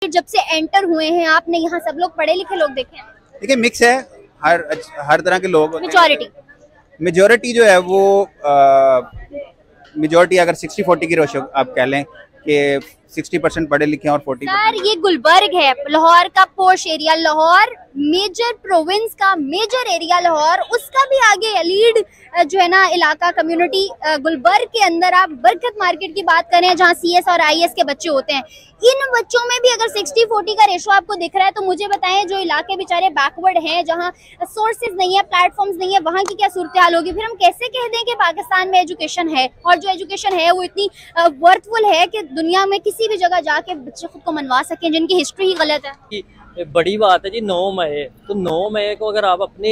जब से एंटर हुए हैं आपने यहाँ सब लोग पढ़े लिखे लोग देखे हैं? देखिए मिक्स है, हर तरह के लोग होते हैं। मेजोरिटी जो है वो मेजोरिटी अगर 60-40 की रेशो आप कह लें कि 60% पढ़े लिखे हैं और 40%। सर ये गुलबर्ग है, लाहौर का posh area, Lahore major province का मेजर एरिया लाहौर, उसका भी आगे लीड जो है ना इलाका कम्युनिटी गुलबर्ग के अंदर आप बरकत मार्केट की बात करें जहाँ CS और IS के बच्चे होते हैं, इन बच्चों में भी अगर 60-40 का रेशो आपको दिख रहा है तो मुझे बताएं जो इलाके बेचारे बैकवर्ड हैं, जहाँ सोर्सेज नहीं है, प्लेटफॉर्म्स नहीं है, वहाँ की क्या सूरत हाल होगी? फिर हम कैसे कह दें कि पाकिस्तान में एजुकेशन है और जो एजुकेशन है वो इतनी वर्थफुल है कि दुनिया में किसी भी जगह जाके बच्चे खुद को मनवा सकें जिनकी हिस्ट्री ही गलत है। बड़ी बात है जी 9 मई, तो 9 मई को अगर आप अपने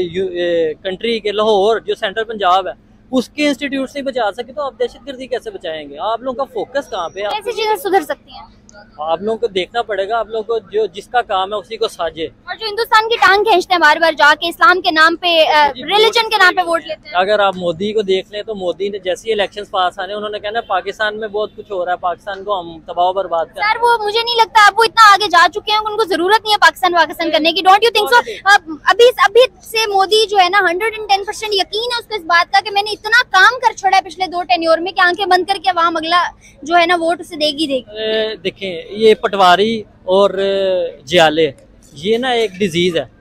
कंट्री के लाहौर जो सेंट्रल पंजाब है उसके इंस्टीट्यूट से बचा सके तो आप दहशतगर्दी कैसे बचाएंगे? आप लोगों का फोकस कहाँ पे है? कैसी चीजें सुधर सकती हैं? आप लोगों को देखना पड़ेगा, आप लोगों को जो जिसका काम है उसी को साजे। और जो हिंदुस्तान की टांग खींचते हैं बार बार जाके इस्लाम के नाम पे, रिलीजन के नाम पे वोट लेते हैं। अगर आप मोदी को देख लें तो मोदी ने जैसे ही इलेक्शंस पास आने उन्होंने कहना पाकिस्तान में बहुत कुछ हो रहा है, पाकिस्तान को हम तबाह बर्बाद कर। सर वो मुझे नहीं लगता आप वो इतना आगे जा चुके हैं, उनको जरूरत नहीं है पाकिस्तान करने की। Don't you think so? अभी से मोदी जो है ना 110% यकीन है उसको इस बात का कि मैंने इतना काम कर छोड़ा है पिछले 2 टेन्योर में कि आंखें बंद करके वहाँ अगला जो है ना वोट उसे देगी। देखें ये पटवारी और जियाले ये ना एक डिजीज है,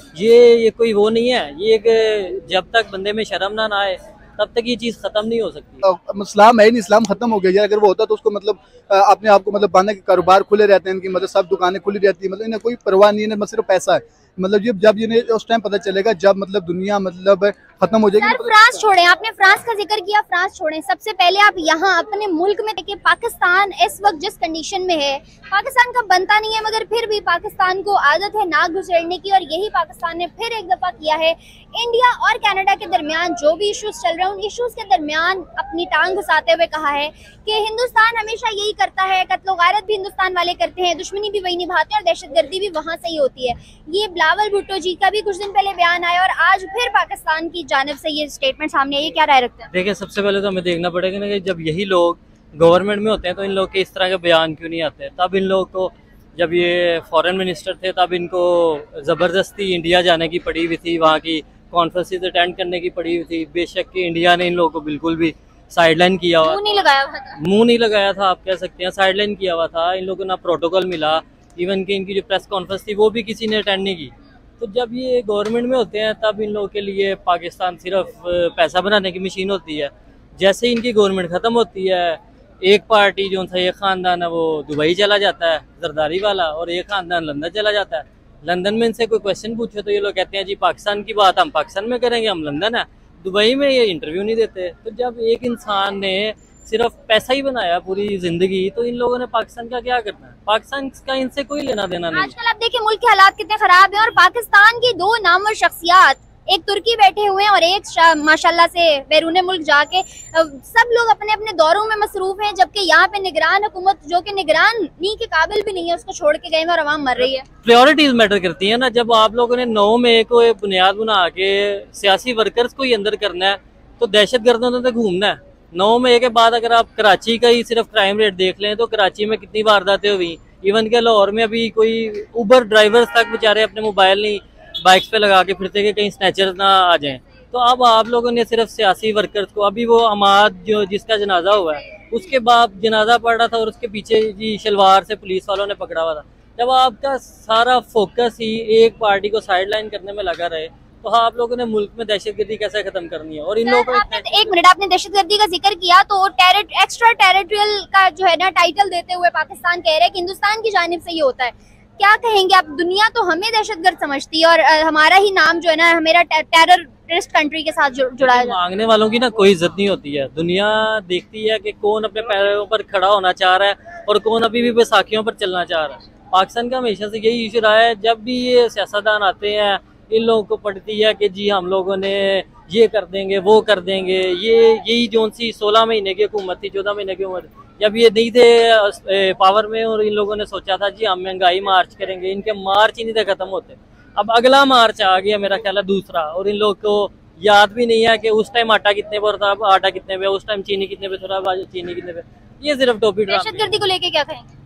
ये कोई वो नहीं है, ये एक जब तक बंदे में शर्म ना आए तब तक ये चीज खत्म नहीं हो सकती। इस्लाम है नहीं, इस्लाम खत्म हो गया। अगर वो होता तो उसको मतलब अपने आप को मतलब बांधने के कारोबार खुले रहते हैं, इनकी मतलब सब दुकानें खुली रहती है, मतलब इन्हें कोई परवाह नहीं है, सिर्फ पैसा है। मतलब ये जब इन्हें उस टाइम पता चलेगा जब मतलब दुनिया मतलब खत्म हो जाएगी। फ्रांस छोड़ें, आपने फ्रांस का जिक्र किया, फ्रांस छोड़ें, सबसे पहले आप यहाँ अपने मुल्क में देखिए पाकिस्तान इस वक्त जिस कंडीशन में है, पाकिस्तान का बनता नहीं है मगर फिर भी पाकिस्तान को आदत है नाक घुसेड़ने की, और यही पाकिस्तान ने फिर एक दफा किया है। इंडिया और कनाडा के दरमियान जो भी इश्यूज चल रहे हैं उन इश्यूज के दरमियान अपनी टांग घुसाते हुए कहा है कि हिंदुस्तान हमेशा यही करता है, कत्लो गारत भी हिंदुस्तान वाले करते हैं, दुश्मनी भी वही निभाते हैं और दहशतगर्दी भी वहाँ से ही होती है। ये बिलावल भुट्टो जी का भी कुछ दिन पहले बयान आया और आज फिर पाकिस्तान की जानिब से ये स्टेटमेंट सामने आई, क्या राय रखते हैं? देखिए सबसे पहले तो हमें देखना पड़ेगा ना कि जब यही लोग गवर्नमेंट में होते हैं तो इन लोग के इस तरह के बयान क्यों नहीं आते? तब इन लोग को जब ये फॉरेन मिनिस्टर थे तब इनको ज़बरदस्ती इंडिया जाने की पड़ी हुई थी, वहाँ की कॉन्फ्रेंसेस अटेंड करने की पड़ी हुई थी। बेशक कि इंडिया ने इन लोगों को बिल्कुल भी साइडलाइन किया हुआ, मुंह नहीं लगाया था आप कह सकते हैं, साइडलाइन किया हुआ था। इन लोगों को ना प्रोटोकॉल मिला, इवन कि इनकी जो प्रेस कॉन्फ्रेंस थी वो भी किसी ने अटेंड नहीं की। तो जब ये गवर्नमेंट में होते हैं तब इन लोगों के लिए पाकिस्तान सिर्फ पैसा बनाने की मशीन होती है। जैसे ही इनकी गवर्नमेंट ख़त्म होती है एक पार्टी जो था, एक ख़ानदान है वो दुबई चला जाता है जरदारी वाला, और एक ख़ानदान लंदन चला जाता है। लंदन में इनसे कोई क्वेश्चन पूछे तो ये लोग कहते हैं जी पाकिस्तान की बात हम पाकिस्तान में करेंगे, हम लंदन है। दुबई में ये इंटरव्यू नहीं देते। तो जब एक इंसान ने सिर्फ पैसा ही बनाया पूरी जिंदगी तो इन लोगों ने पाकिस्तान का क्या करना है? पाकिस्तान का इनसे कोई लेना देना नहीं। आजकल आप देखिए मुल्क के हालात कितने खराब हैं और पाकिस्तान की 2 नामवर शख्सियात, एक तुर्की बैठे हुए हैं और एक माशाल्लाह से बैरून मुल्क जाके सब लोग अपने अपने दौरों में मसरूफ हैं, जबकि यहाँ पे निगरान हुकूमत जो कि निगरानी के काबिल भी नहीं है उसको छोड़ के गए और आवाम मर रही है। प्रायोरिटीज मैटर करती है ना। जब आप लोगों ने 9 मई को बुनियाद बना के सियासी वर्कर्स को ही अंदर करना है तो दहशतगर्दों से घूमना है। 9 मई के बाद अगर आप कराची का ही सिर्फ क्राइम रेट देख लें तो कराची में कितनी वारदातें हुई। इवन के लाहौर में अभी कोई उबर ड्राइवर्स तक बेचारे अपने मोबाइल नहीं बाइक्स पे लगा के फिरते कि कहीं स्नैचर्स ना आ जाएं। तो अब आप लोगों ने सिर्फ सियासी वर्कर्स को, अभी वो अमाद जो जिसका जनाजा हुआ है उसके बाद जनाजा पड़ रहा था और उसके पीछे जी शलवार से पुलिस वालों ने पकड़ा हुआ था। जब आपका सारा फोकस ही एक पार्टी को साइडलाइन करने में लगा रहे तो आप लोगों ने मुल्क में दहशतगर्दी कैसे खत्म करनी है? और इन लोगों को एक मिनट, आपने दहशतगर्दी का जिक्र किया तो एक्स्ट्रा टेरिटोरियल का जो है ना टाइटल देते हुए पाकिस्तान कह रहे हैं कि हिंदुस्तान की जानिब से ये होता है। क्या कहेंगे आप? दुनिया तो हमें दहशतगर्द समझती है और हमारा ही नाम जो है ना मेरा टेररिस्ट कंट्री के साथ जुड़ा है। मांगने वालों की ना कोई इज्जत नहीं होती है। दुनिया देखती है कि कौन अपने पैरों पर खड़ा होना चाह रहा है और कौन अभी भी बैसाखियों पर चलना चाह रहा है। पाकिस्तान का हमेशा से यही इशू रहा है। जब भी ये सियासतदान आते हैं इन लोगों को पड़ती है कि जी हम लोगों ने ये कर देंगे वो कर देंगे। यही जो सी 16 महीने की हुकूमत थी, 14 महीने की उम्र, जब ये नहीं थे पावर में और इन लोगों ने सोचा था जी हम महंगाई मार्च करेंगे, इनके मार्च ही नहीं थे खत्म होते। अब अगला मार्च आ गया मेरा ख्याल है दूसरा, और इन लोग को याद भी नहीं है कि उस टाइम आटा कितने पर था, अब आटा कितने पे, उस टाइम चीनी कितने पे था, चीनी कितने पे। ये सिर्फ टोपी ड्रामा। दहशतगर्दी को लेके क्या कहेंगे?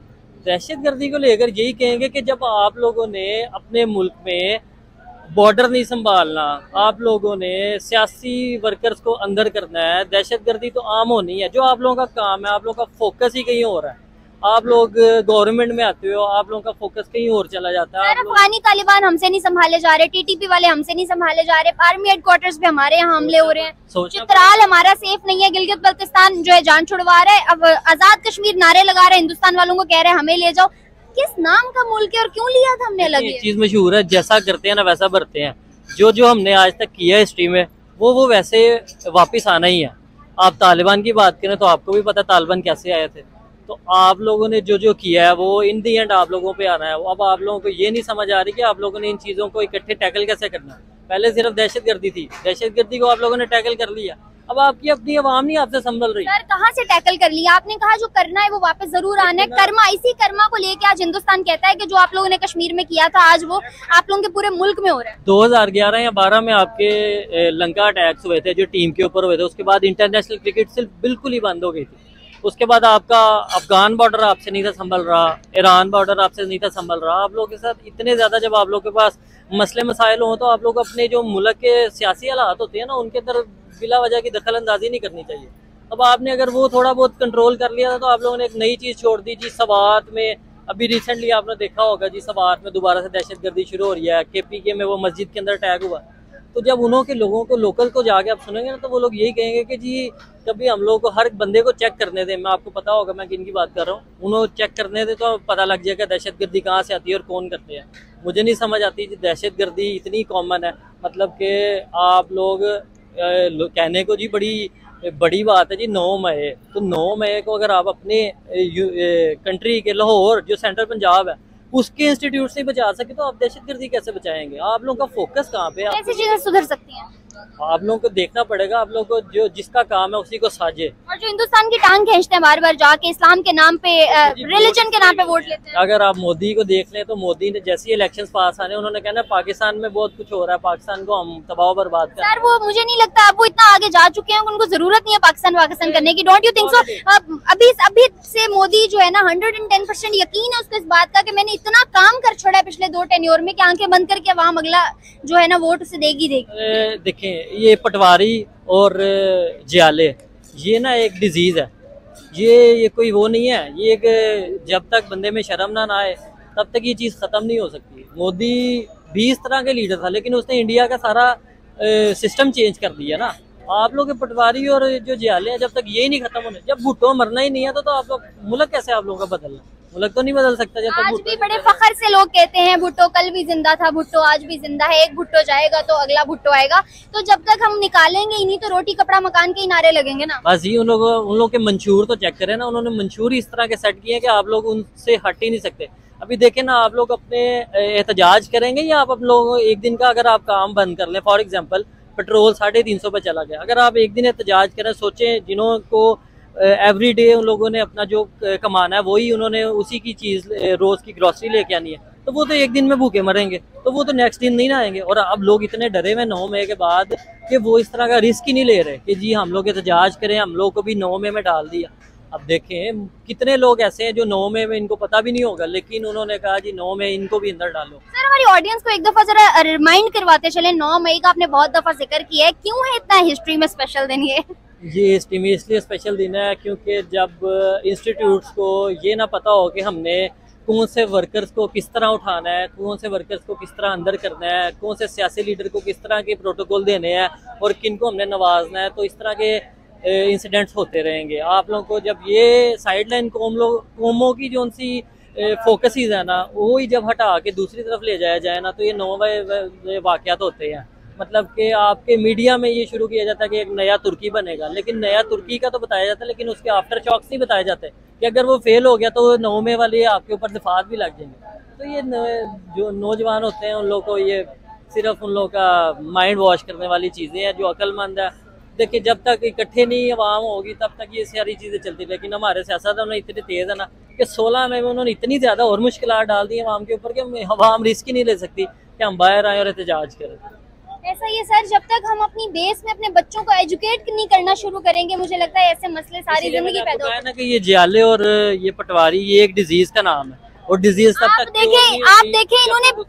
दहशत गर्दी को लेकर यही कहेंगे कि जब आप लोगों ने अपने मुल्क में बॉर्डर नहीं संभालना, आप लोगों ने सियासी वर्कर्स को अंदर करना है, दहशत गर्दी तो आम होनी है। जो आप लोगों का काम है, आप लोगों का फोकस ही कहीं और है। आप लोग गवर्नमेंट में आते हो, आप लोगों का फोकस कहीं और चला जाता है। अफगानी तालिबान हमसे नहीं संभाले जा रहे, टीटीपी वाले हमसे नहीं संभाले जा रहे, आर्मी हेडक्वार्टर्स पे हमारे यहाँ हमले हो रहे हैं, चित्राल हमारा सेफ नहीं है, गिलगित बल्तिस्तान जो है जान छुड़वा रहा है, अब आजाद कश्मीर नारे लगा रहे हैं, हिंदुस्तान वालों को कह रहे हैं हमें ले जाओ। किस नाम का मुल्क है और क्यों लिया था हमने अलग? ये चीज मशहूर है, जैसा करते हैं ना वैसा भरते हैं। जो जो हमने आज तक किया हिस्ट्री में वो वैसे वापस आना ही है। आप तालिबान की बात करें तो आपको भी पता तालिबान कैसे आए थे। तो आप लोगों ने जो जो किया है वो इन दी एंड आप लोगों पे आना है। अब आप लोगों को ये नहीं समझ आ रही कि आप लोगों ने इन चीज़ों को इकट्ठे टैकल कैसे करना है। पहले सिर्फ दहशतगर्दी थी, दहशतगर्दी को आप लोगों ने टैकल कर लिया, अब आपकी अपनी आवाम नहीं आपसे संभल रही। सर कहाँ से टैकल कर लिया? आपने कहा जो करना है वो वापस जरूर आना है। कर्मा, इसी कर्मा को लेके आज हिंदुस्तान कहता है कि जो आप लोगों ने कश्मीर में किया था आज वो आप लोगों के पूरे मुल्क में हो रहा है। 2011 या 12 में आपके लंका अटैक्स हुए थे जो टीम के ऊपर हुए थे, उसके बाद इंटरनेशनल क्रिकेट सिर्फ बिल्कुल ही बंद हो गई थी। उसके बाद आपका अफगान बॉर्डर आपसे नहीं था संभल रहा, ईरान बॉर्डर आपसे नहीं था संभल रहा। आप लोगों के साथ इतने ज्यादा जब आप लोग के पास मसले मसाइल हो तो आप लोग अपने जो मुल्क के सियासी हालात होते हैं ना उनके अंदर बिला वजह की दखल अंदाजी नहीं करनी चाहिए। अब आपने अगर वो थोड़ा बहुत कंट्रोल कर लिया था तो आप लोगों ने एक नई चीज छोड़ दी जी। सवात में अभी रिसेंटली आपने देखा होगा जी, सवात में दोबारा से दहशतगर्दी शुरू हो रही है। KPK में वो मस्जिद के अंदर अटैक हुआ। तो जब उन्हों के लोगों को लोकल को जाके आप सुनेंगे ना तो वो लोग यही कहेंगे कि जी कभी हम लोग को हर बंदे को चेक करने दें। मैं आपको पता होगा मैं किन की बात कर रहा हूँ, उन्होंने चेक करने दें तो पता लग जाएगा दहशतगर्दी कहाँ से आती है और कौन करते हैं। मुझे नहीं समझ आती जी, दहशतगर्दी इतनी कॉमन है, मतलब कि आप लोग कहने को जी बड़ी बात है जी 9 मई। तो 9 मई को अगर आप अपने कंट्री के लाहौर जो सेंट्रल पंजाब है उसके इंस्टीट्यूट से बचा सके तो आप दहशतगर्दी कैसे बचाएंगे? आप लोगों का फोकस कहाँ पे है? कैसी चीजें सुधर सकती हैं? आप लोगों को देखना पड़ेगा, आप लोगों को जो जिसका काम है उसी को साजे। और जो हिंदुस्तान की टांग खींचते हैं बार बार जाके इस्लाम के नाम पे, रिलीजन के नाम पे वोट लेते हैं। अगर आप मोदी को देख लें तो मोदी ने जैसे इलेक्शंस पास आने उन्होंने कहना पाकिस्तान में बहुत कुछ हो रहा है, पाकिस्तान को हम तबाह बर्बाद कर। सर वो मुझे नहीं लगता, अब वो इतना आगे जा चुके हैं, उनको जरूरत नहीं है पाकिस्तान करने की। Don't you think so? अभी से मोदी जो है ना 110% यकीन है उसको इस बात का कि मैंने इतना काम कर छोड़ा है पिछले 2 टेन्योर में कि आंखें बंद करके अवाम अगला जो है ना वोट उसे देगी। देखें ये पटवारी और जियाले ये ना एक डिजीज है, ये कोई वो नहीं है। ये एक जब तक बंदे में शर्म ना आए तब तक ये चीज़ ख़त्म नहीं हो सकती। मोदी भी इस तरह के लीडर था लेकिन उसने इंडिया का सारा सिस्टम चेंज कर दिया ना। आप लोग के पटवारी और जो जियाले हैं जब तक ये नहीं खत्म होने, जब भुट्टो मरना ही नहीं है तो आप लोग मुल्क कैसे आप लोगों का बदलना? मुल्क तो नहीं बदल सकता जब तक। आज भी बड़े फखर से लोग कहते हैं भुट्टो कल भी जिंदा था, भुट्टो आज भी जिंदा है, एक भुट्टो जाएगा तो अगला भुट्टो आएगा। तो जब तक हम निकालेंगे ही नहीं तो रोटी कपड़ा मकान के ही नारे लगेंगे ना। बस ये उन लोगों के मंशूर तो चेक करें ना, उन्होंने मंशूर इस तरह के सेट किए कि आप लोग उनसे हट ही नहीं सकते। अभी देखें ना, आप लोग अपने एहतजाज करेंगे या आप लोग एक दिन का अगर आप काम बंद कर लें, फॉर एग्जाम्पल पेट्रोल 350 पे चला गया, अगर आप एक दिन एहतजाज करें, सोचें जिन्हों को एवरी डे उन लोगों ने अपना जो कमाना है वही उन्होंने उसी की चीज़ रोज़ की ग्रॉसरी लेके आनी है, तो वो तो एक दिन में भूखे मरेंगे, तो वो तो नेक्स्ट दिन नहीं ना आएंगे। और अब लोग इतने डरे हुए 9 मई के बाद कि वो इस तरह का रिस्क ही नहीं ले रहे कि जी हम लोग एहतजाज करें, हम लोग को भी 9 मई में डाल दिया। अब देखें कितने लोग ऐसे हैं जो 9 मई में इनको पता भी नहीं होगा लेकिन उन्होंने कहा जी 9 मई इनको भी अंदर डालो। सर हमारी ऑडियंस को एक दफा जरा रिमाइंड करवाते चले, 9 मई का आपने बहुत दफा जिक्र किया है, क्यों है इतना हिस्ट्री में स्पेशल दिन ये? हिस्ट्री में इसलिए स्पेशल दिन है क्योंकि जब इंस्टीट्यूट्स को ये ना पता हो कि हमने कौन से वर्कर्स को किस तरह उठाना है, कौन से वर्कर्स को किस तरह अंदर करना है, कौन से सियासी लीडर को किस तरह के प्रोटोकॉल देने हैं और किन को हमने नवाजना है, तो इस तरह के इंसिडेंट्स होते रहेंगे। आप लोगों को जब ये साइडलाइन कौमों की जो सी फोकस है ना वो ही जब हटा के दूसरी तरफ ले जाया जाए ना तो ये 9 मई वाक़यात होते हैं। मतलब कि आपके मीडिया में ये शुरू किया जाता है कि एक नया तुर्की बनेगा, लेकिन नया तुर्की का तो बताया जाता है लेकिन उसके आफ्टर शॉक्स नहीं बताए जाते कि अगर वो फेल हो गया तो 9 मई वाले आपके ऊपर दफात भी लग जाएंगे। तो ये जो नौजवान होते हैं उन लोगों को ये सिर्फ उन लोगों का माइंड वॉश करने वाली चीज़ें हैं। जो अक्लमंद है देखिए जब तक इकट्ठे नहीं आवाम होगी तब तक ये सारी चीज़ें चलती, लेकिन हमारे सियासतदान इतने तेज़ है ना कि 16 मई में उन्होंने इतनी ज़्यादा और मुश्किलात डाल दी आवाम के ऊपर कि आवाम रिस्क ही नहीं ले सकती कि हम बाहर आए और एहतजाज करें। ऐसा ही है सर, जब तक हम अपनी बेस में अपने बच्चों को एजुकेट नहीं करना शुरू करेंगे, मुझे लगता है ऐसे मसले सारी जिंदगी पैदा होते हैं ना कि ये जियाले और ये पटवारी ये एक डिजीज का नाम है और डिजीज तब तक आप देखें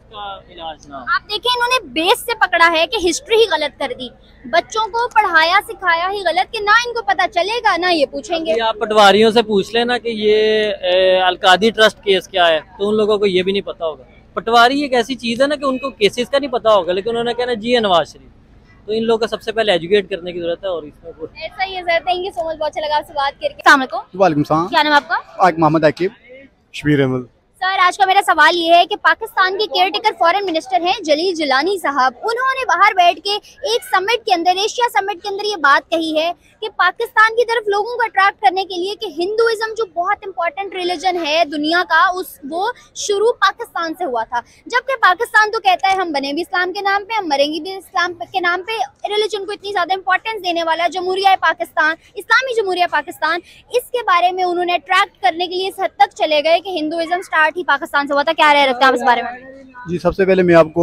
इन्होंने बेस से पकड़ा है कि हिस्ट्री ही गलत कर दी, बच्चों को पढ़ाया सिखाया ही गलत कि ना इनको पता चलेगा ना ये पूछेंगे। आप पटवारियों से पूछ लेना कि ये अलकादी ट्रस्ट केस क्या है, तो उन लोगों को ये भी नहीं पता होगा। पटवारी एक ऐसी चीज है ना कि उनको केसेस का नहीं पता होगा, लेकिन उन्होंने कहना जी नवाज शरीफ, तो इन लोगों को सबसे पहले एजुकेट करने की जरूरत है। और इसमें ऐसा ही है sir, thank you so much, बहुत अच्छा लगा आपसे बात करके। अस्सलाम वालेकुम। वालेकुम सलाम। क्या नाम आपका? मोहम्मद आकिब। शबीर अहमद। सर, आज का मेरा सवाल ये है कि पाकिस्तान के केयरटेकर फॉरेन मिनिस्टर हैं जलील जिलानी साहब, उन्होंने बाहर बैठ के एक समिट के अंदर, एशिया समिट के अंदर ये बात कही है कि पाकिस्तान की तरफ लोगों को अट्रैक्ट करने के लिए कि हिंदुइज्म जो बहुत इंपॉर्टेंट रिलीजन है दुनिया का, वो शुरू पाकिस्तान से हुआ था। जबकि पाकिस्तान तो कहता है हम बने भी इस्लाम के नाम पे, हम मरेंगे भी इस्लाम के नाम पे, रिलीजन को इतनी ज्यादा इंपॉर्टेंस देने वाला जमहूरिया पाकिस्तान, इस्लामी जमहूरिया पाकिस्तान, इसके बारे में उन्होंने अट्रैक्ट करने के लिए इस हद तक चले गए कि हिंदुइज्म स्टार्ट ही पाकिस्तान से हुआ था। क्या राय रखते हैं आप इस बारे में? जी, सबसे पहले मैं आपको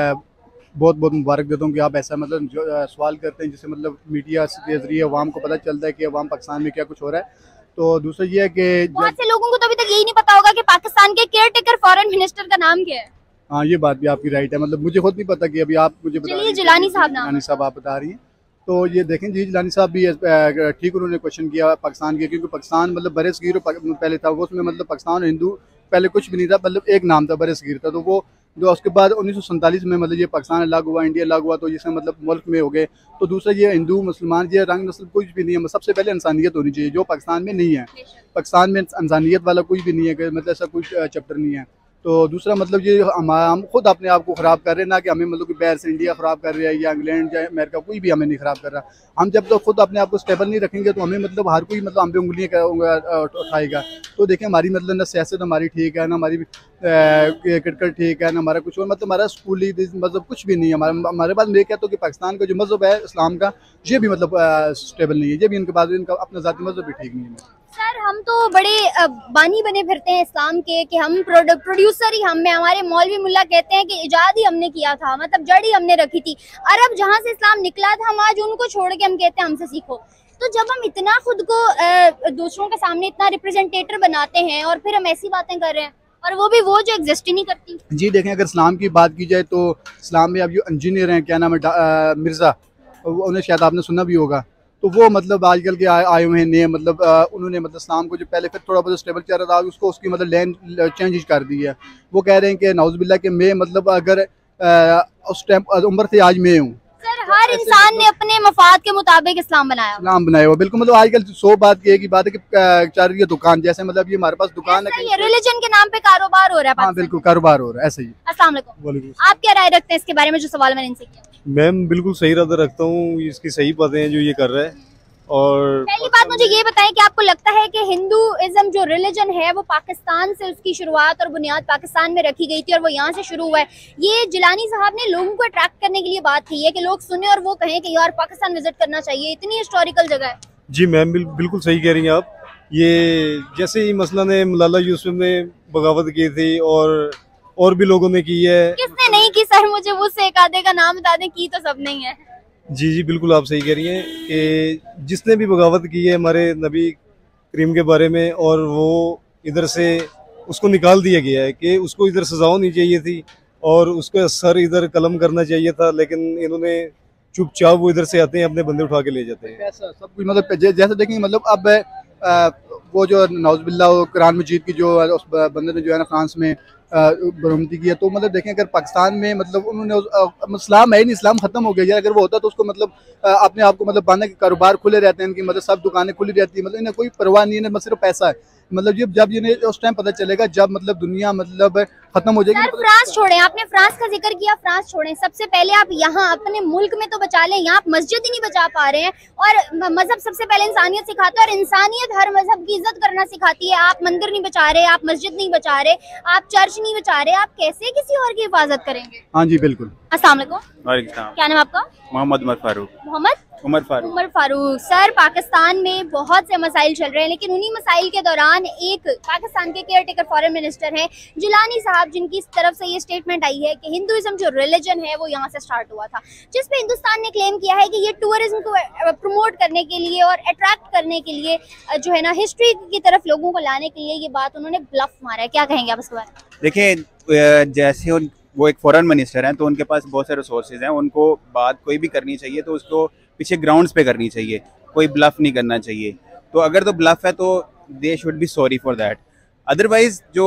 बहुत बहुत मुबारक देता हूँ कि आप ऐसा मतलब जो सवाल करते हैं जिससे मतलब मीडिया के जरिए अवाम को पता चलता है कि अवाम पाकिस्तान में क्या कुछ हो रहा है। तो दूसरा ये है कि बहुत से लोगों को तो अभी तक यही नहीं पता होगा कि पाकिस्तान के केयरटेकर फॉरेन मिनिस्टर का नाम क्या है। हाँ, ये बात भी आपकी राइट है, मतलब मुझे खुद नहीं पता कि अभी आप मुझे जिलानी साहब आप बता रही हैं। तो ये देखें जी, जिलानी साहब भी ठीक उन्होंने क्वेश्चन किया पाकिस्तान के, क्योंकि पाकिस्तान मतलब बरसगीर पहले था, वो उसमें मतलब पाकिस्तान और हिंदू पहले कुछ भी नहीं था, मतलब एक नाम था बरसगीर था। तो वो जो उसके बाद 1947 में मतलब ये पाकिस्तान अलग हुआ, इंडिया अलग हुआ, तो जिसमें मतलब मुल्क में हो गए। तो दूसरा ये हिंदू मुसलमान ये रंग नस्ल कुछ भी नहीं है, सबसे पहले इंसानियत होनी चाहिए, जो पाकिस्तान में नहीं है। पाकिस्तान में इंसानियत वाला कुछ भी नहीं है, मतलब ऐसा कुछ चैप्टर नहीं है। तो दूसरा मतलब ये हम खुद अपने आप को ख़राब कर रहे हैं, ना कि हमें मतलब कि बाहर से इंडिया ख़राब कर रहा है या इंग्लैंड या अमेरिका, कोई भी हमें नहीं ख़राब कर रहा। हम जब तक खुद अपने आप को स्टेबल नहीं रखेंगे तो हमें मतलब हर कोई मतलब हम पे उंगलियाँ उठाएगा। तो देखें, हमारी मतलब ना सियासत हमारी ठीक है, ना हमारी क्रिकेट ठीक है, ना हमारा कुछ और, मतलब हमारा स्कूली मतलब कुछ भी नहीं है हमारे पास। मैं कहता हूँ कि पाकिस्तान का जो मज़हब है इस्लाम का, ये भी मतलब स्टेबल नहीं है, ये भी इनके पास इनका अपना ज़ाती मज़हब भी ठीक नहीं है। सर, हम तो बड़े बानी बने फिरते हैं इस्लाम के कि हम प्रोड्यूसर ही हम में, हमारे मौलवी मुल्ला कहते हैं कि इजाद ही हमने किया था, मतलब जड़ ही हमने रखी थी। अरब जहाँ से इस्लाम निकला था, हम आज उनको छोड़ के हम कहते हैं हमसे सीखो। तो जब हम इतना खुद को दूसरों के सामने इतना रिप्रेजेंटेटर बनाते हैं और फिर हम ऐसी बातें कर रहे हैं, और वो भी वो जो एग्जिस्ट ही नहीं करती। जी देखें, अगर इस्लाम की बात की जाए तो इस्लाम में अब जो इंजीनियर हैं, क्या नाम है, मिर्ज़ा, उन्हें शायद आपने सुना भी होगा। तो वो मतलब आजकल के आए हुए हैं नए, मतलब उन्होंने मतलब इस्लाम को जो पहले फिर थोड़ा बहुत स्टेबल चल रहा था, उसको उसकी मतलब लैंड चेंज कर दी है। वो कह रहे हैं कि नाउज़ुबिल्लाह कि मैं मतलब अगर उस टाइम उम्र से आज मैं हूँ। सर, हर इंसान ने अपने मफाद के मुताबिक इस्लाम बनाया हुआ, बिल्कुल। मतलब आजकल 100 बात की बात है कि चल रही है दुकान, जैसे मतलब ये हमारे पास दुकान है, रिलीजन के नाम पे कारोबार हो रहा है। हाँ बिल्कुल, कारोबार हो रहा है, ऐसे ही। अस्सलाम वालेकुम। आप क्या राय रखते हैं इसके बारे में, जो सवाल मैंने इनसे किया? मैम बिल्कुल सही रद्द रखता हूँ, इसकी सही बातें हैं जो ये कर रहा है। और पहली बात मुझे ये बताएं कि आपको लगता है कि हिंदुइज्म जो रिलीजन है वो पाकिस्तान से, उसकी शुरुआत और बुनियाद पाकिस्तान में रखी गई थी और वो यहाँ से शुरू हुआ है? ये जिलानी साहब ने लोगों को अट्रैक्ट करने के लिए बात की है कि लोग सुने और वो कहें कि यार पाकिस्तान विजिट करना चाहिए, इतनी हिस्टोरिकल जगह है। जी मैम, बिल्कुल सही कह रही हैं आप। ये जैसे ही मसला ने मलाला यूसुफ ने बगावत की थी और भी लोगों ने की है। किसने नहीं की सर? मुझे मुझसे एक आधे का नाम बता दें, की तो सब नहीं है। जी बिल्कुल आप सही कह रही हैं कि जिसने भी बगावत की है हमारे नबी करीम के बारे में, और वो इधर से उसको निकाल दिया गया है कि उसको इधर सजा होनी चाहिए थी और उसका सर इधर कलम करना चाहिए था, लेकिन इन्होंने चुपचाप वो इधर से आते हैं, अपने बंदे उठा के ले जाते हैं। ऐसा सब कुछ मतलब जैसे देखेंगे, मतलब अब वो जो नाउज़ुबिल्लाह कुरान मजीद की जो उस बंदे ने जो है ना फ्रांस में बरामदी की है, तो मतलब देखें अगर पाकिस्तान में मतलब उन्होंने इस्लाम है नहीं, इस्लाम खत्म हो गया। अगर वो होता तो उसको मतलब अपने आप को मतलब बांधने के कारोबार खुले रहते हैं, इनकी मतलब सब दुकानें खुली रहती है, मतलब इन्हें कोई परवाह नहीं है, सिर्फ पैसा है। मतलब जब इन्हें उस टाइम पता चलेगा जब मतलब दुनिया मतलब खत्म हो जाएगी। फ्रांस छोड़ें, आपने फ्रांस का जिक्र किया, फ्रांस छोड़ें, सबसे पहले आप यहाँ अपने मुल्क में तो बचा लें। यहाँ आप मस्जिद ही नहीं बचा पा रहे हैं, और मजहब सबसे पहले इंसानियत सिखाता है, और इंसानियत हर मजहब की इज्जत करना सिखाती है। आप मंदिर नहीं बचा रहे, आप मस्जिद नहीं बचा रहे, आप चर्च नहीं बचा रहे, आप कैसे किसी और की हिफाजत करेंगे? हाँ जी बिल्कुल। अस्सलाम वालेकुम। वालेकुम सलाम। क्या नाम आपका? मोहम्मद फारूक। मोहम्मद उमर फारूक सर, पाकिस्तान में बहुत से मसाइल चल रहे हैं, लेकिन उन्हीं मसाइल के दौरान एक पाकिस्तान के केयर टेकर फॉरेन मिनिस्टर हैं जिलानी साहब, जिनकी तरफ से ये स्टेटमेंट आई है कि हिंदुइज्म जो रिलीजन है वो यहाँ से स्टार्ट हुआ था, जिस पे हिंदुस्तान ने क्लेम किया है कि ये टूरिज्म को प्रमोट करने के लिए और अट्रैक्ट करने के लिए जो है ना हिस्ट्री की तरफ लोगों को लाने के लिए ये बात उन्होंने ब्लफ मारा है। क्या कहेंगे आप इसके बारे में? देखिए, जैसे वो एक फॉरेन मिनिस्टर हैं तो उनके पास बहुत सारे रिसोर्सेज हैं, उनको बात कोई भी करनी चाहिए तो उसको पीछे ग्राउंड्स पे करनी चाहिए, कोई ब्लफ नहीं करना चाहिए। तो अगर तो ब्लफ है तो they should be sorry for that. Otherwise जो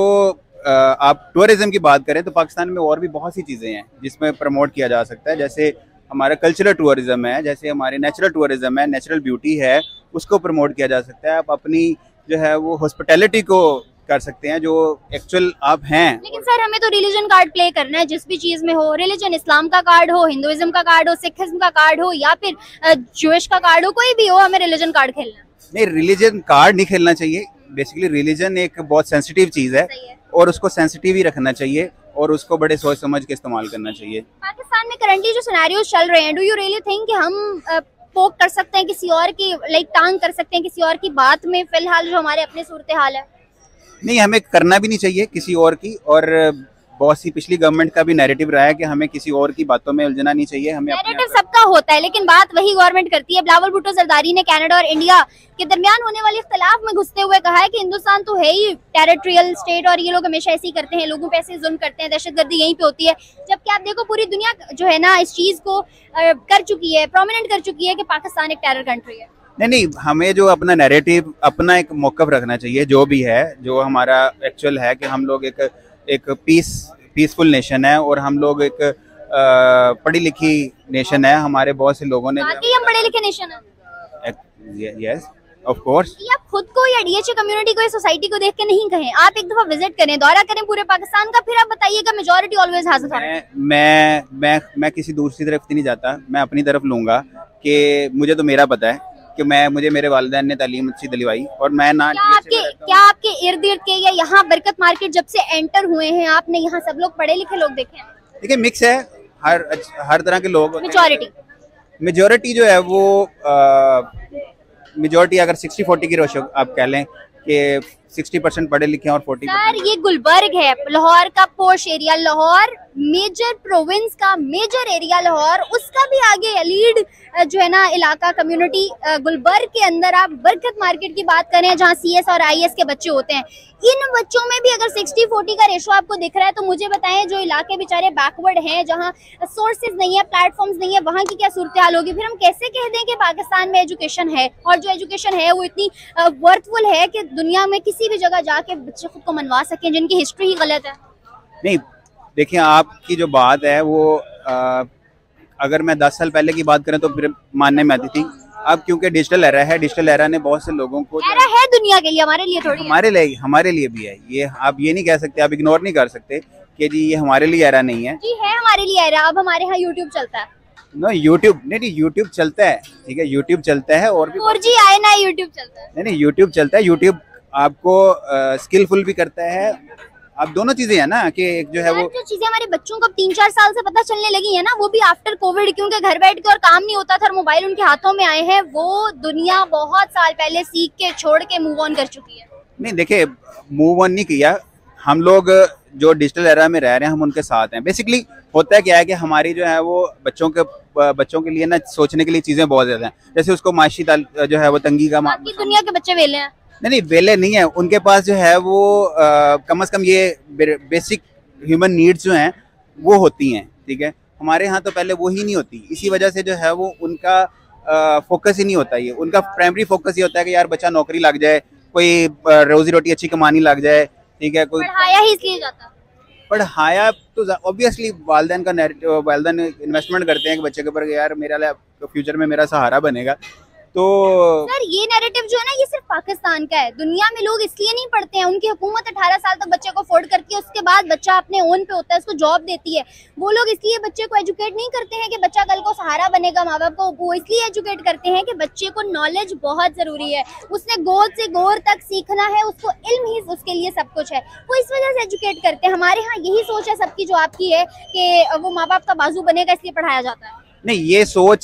आप टूरिज्म की बात करें तो पाकिस्तान में और भी बहुत सी चीज़ें हैं जिसमें प्रमोट किया जा सकता है, जैसे हमारा कल्चरल टूरिज्म है, जैसे हमारे नेचुरल टूरिज्म है, नेचुरल ब्यूटी है, उसको प्रमोट किया जा सकता है। आप अपनी जो है वो हॉस्पिटैलिटी को कर सकते हैं जो एक्चुअल आप हैं। लेकिन सर, हमें तो रिलीजन कार्ड प्ले करना है जिस भी चीज में हो, रिलीजन इस्लाम का कार्ड हो, हिंदुइज्म का कार्ड हो, सिखिज्म का कार्ड हो या फिर ज्यूइश का कार्ड हो, कोई भी हो, हमें रिलीजन कार्ड खेलना है। नहीं, रिलीजन कार्ड नहीं खेलना चाहिए। बेसिकली रिलीजन एक बहुत सेंसिटिव चीज़ है और उसको सेंसिटिव ही रखना चाहिए और उसको बड़े सोच समझ के इस्तेमाल करना चाहिए। पाकिस्तान में करंटली जो सिनेरियोस चल रहे हैं, डू यू रियली थिंक कि हम पोक कर सकते हैं किसी और की, लाइक टांग कर सकते हैं किसी और की बात में, फिलहाल जो हमारे अपने सूरत हाल है? नहीं, हमें करना भी नहीं चाहिए किसी और की, और बहुत सी पिछली गवर्नमेंट का भी नैरेटिव रहा है कि हमें किसी और की बातों में उलझना नहीं चाहिए। हमें नैरेटिव सबका होता है लेकिन बात वही गवर्नमेंट करती है। बिलावल भुट्टो जरदारी ने कनाडा और इंडिया के दरमियान होने वाले इख्तिलाफ में घुसते हुए कहा है कि हिंदुस्तान तो है ही टेरिटोरियल स्टेट और ये लोग हमेशा ऐसे ही करते हैं, लोगों पे ऐसे जुल्म करते हैं, दहशतगर्दी यहीं पे होती है। जबकि आप देखो पूरी दुनिया जो है ना इस चीज को कर चुकी है, प्रोमिनेंट कर चुकी है कि पाकिस्तान एक टेरर कंट्री है। नहीं, हमें जो अपना नैरेटिव, अपना एक मौक़िफ़ रखना चाहिए, जो भी है, जो हमारा एक्चुअल है कि हम लोग एक पीसफुल नेशन है और हम लोग एक पढ़ी लिखी नेशन है। हमारे बहुत से लोगों ने, बाकी हम पढ़े लिखे नेशन है, यस ऑफ कोर्स। ये आप खुद को या डीएचए कम्युनिटी को या सोसाइटी को देख के नहीं कहें, आप एक दफा विजिट करें, दौरा करें पूरे पाकिस्तान का, फिर आप बताइएगा मेजॉरिटी ऑलवेज हैज अथॉरिटी। मैं किसी दूसरी तरफ नहीं जाता, मैं अपनी तरफ लूंगा कि मुझे तो मेरा पता है कि मुझे मेरे वालिदैन ने तालीम अच्छी दिलवाई और मैं ना। क्या आपके इर्द गिर्द के या यहाँ बरकत मार्केट जब से एंटर हुए हैं आपने यहाँ सब लोग पढ़े लिखे लोग देखे हैं? देखिए, मिक्स है, हर तरह के लोग। मेजॉरिटी जो है वो मेजॉरिटी अगर 60-40 की रेशो आप कह लें कि 60% पढ़े लिखे हैं और 40%। सर, ये गुलबर्ग है, लाहौर का posh area, Lahore major province का मेजर एरिया लाहौर, उसका भी आगे लीड जो है ना इलाका कम्युनिटी गुलबर्ग के अंदर आप बरकत मार्केट की बात करें जहाँ सीएस और आईएएस के बच्चे होते हैं, इन बच्चों में भी अगर 60-40 का रेशो आपको दिख रहा है तो मुझे बताएं जो इलाके बेचारे बैकवर्ड हैं, जहाँ सोर्सेज नहीं है, प्लेटफॉर्म्स नहीं है, वहाँ की क्या सूरत हाल होगी? फिर हम कैसे कह दें कि पाकिस्तान में एजुकेशन है और जो एजुकेशन है वो इतनी वर्थफुल है कि दुनिया में किसी भी जगह जाके बच्चे खुद को मनवा सकें जिनकी हिस्ट्री ही गलत है? नहीं, देखिए, आपकी जो बात है वो अगर मैं 10 साल पहले की बात करें तो फिर मानने में आती थी। अब क्योंकि डिजिटल एरा है, डिजिटल एरा ने बहुत से लोगों को, एरा है दुनिया के लिए, हमारे लिए थोड़ी, हमारे लिए भी है। ये आप ये नहीं कह सकते, आप इग्नोर नहीं कर सकते कि जी ये हमारे लिए एरा नहीं है। जी है हमारे लिए एरा। अब हमारे यहाँ यूट्यूब चलता है। नो, यूट्यूब नहीं, यूट्यूब चलता है, ठीक है, यूट्यूब चलता है और भी 4G आए ना, यूट्यूब चलता है। नहीं, यूट्यूब चलता है। यूट्यूब आपको स्किलफुल भी करता है। अब दोनों चीजें है ना कि एक जो है वो जो चीजें हमारे बच्चों को 3-4 साल से पता चलने लगी है ना, वो भी आफ्टर कोविड, क्योंकि घर बैठ के और काम नहीं होता था और मोबाइल उनके हाथों में आए हैं, वो दुनिया बहुत साल पहले सीख के छोड़ के मूव ऑन कर चुकी है। नहीं, देखिए, मूव ऑन नहीं किया हम लोग, जो डिजिटल एरा में रह रहे हैं हम उनके साथ हैं। बेसिकली होता है क्या है कि हमारी जो है वो बच्चों के लिए ना सोचने के लिए चीजें बहुत ज्यादा हैं। जैसे उसको माशी जो है वो तंगी का, बाकी दुनिया के बच्चे वेले हैं। नहीं, वेले नहीं है, उनके पास जो है वो कम से कम ये बेसिक ह्यूमन नीड्स जो हैं वो होती हैं, ठीक है। हमारे यहाँ तो पहले वो ही नहीं होती, इसी वजह से जो है वो उनका फोकस ही नहीं होता। ये उनका प्राइमरी फोकस ये होता है कि यार बच्चा नौकरी लग जाए, कोई रोजी रोटी अच्छी कमानी लग जाए, ठीक है। कोई पढ़ाया ही इसलिए जाता, पढ़ाया तो ऑब्वियसली वालिदैन इन्वेस्टमेंट करते हैं कि बच्चे के ऊपर, यार मेरा फ्यूचर में मेरा सहारा बनेगा। तो सर ये नैरेटिव जो है ना ये सिर्फ पाकिस्तान का है, दुनिया में लोग इसलिए नहीं पढ़ते हैं, उनकी हुकूमत 18 साल तक बच्चे को अफोर्ड करती है, उसके बाद बच्चा अपने ओन पे होता है, उसको जॉब देती है। वो लोग इसलिए बच्चे को एजुकेट नहीं करते हैं कि बच्चा कल को सहारा बनेगा माँ बाप को, वो इसलिए एजुकेट करते हैं कि बच्चे को नॉलेज बहुत जरूरी है, उसने गोद से गोर तक सीखना है, उसको इल्म ही उसके लिए सब कुछ है, वो इस वजह से एजुकेट करते हैं। हमारे यहाँ यही सोच है सबकी जो आपकी है कि वो माँ बाप का बाजू बनेगा इसलिए पढ़ाया जाता है। नहीं, ये सोच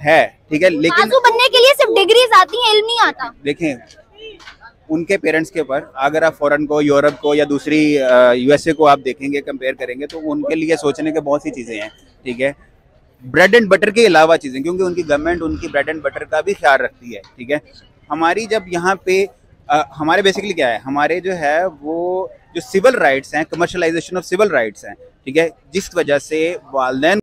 है, ठीक है, लेकिन बाजू बनने के लिए सिर्फ डिग्रीज आती हैं, इल्म नहीं आता। देखें उनके पेरेंट्स के ऊपर, अगर आप फॉरेन को, यूरोप को या दूसरी यूएसए को आप देखेंगे, कंपेयर करेंगे, तो उनके लिए सोचने के बहुत सी चीज़ें हैं, ठीक है, ब्रेड एंड बटर के अलावा चीज़ें, क्योंकि उनकी गवर्नमेंट उनकी ब्रेड एंड बटर का भी ख्याल रखती है, ठीक है। हमारी जब यहाँ पे हमारे बेसिकली क्या है, हमारे जो है वो जो सिविल राइट्स हैं, कमर्शलाइजेशन ऑफ सिविल राइट्स हैं, ठीक है, जिस वजह से वालिदैन